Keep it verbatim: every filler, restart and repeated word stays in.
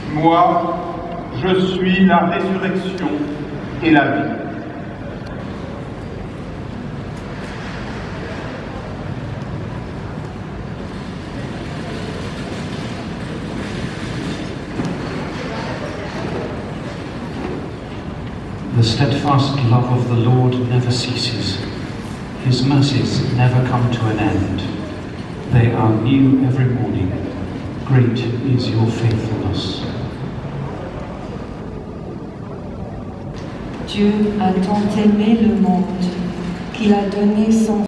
Moi, je suis la résurrection et la vie. The steadfast love of the Lord never ceases. His mercies never come to an end. They are new every morning. Great is your faithfulness. Dieu a tant aimé le monde qu'il a donné son